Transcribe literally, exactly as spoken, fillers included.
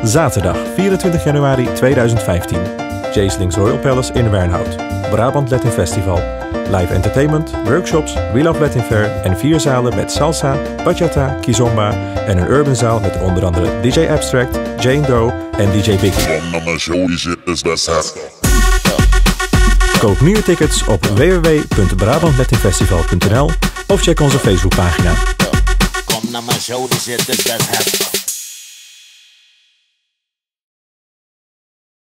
Zaterdag vierentwintig januari tweeduizend vijftien. Jaysling's Royal Palace in Wernhout. Brabant Latin Festival. Live entertainment, workshops, We Love Latin Fair en vier zalen met salsa, bachata, kizomba en een urban zaal met onder andere D J Abstract, Jane Doe en D J Biggie. Koop nu je tickets op w w w punt brabant latin festival punt n l of check onze Facebookpagina. Kom naar mijn show, die shit is best heftig.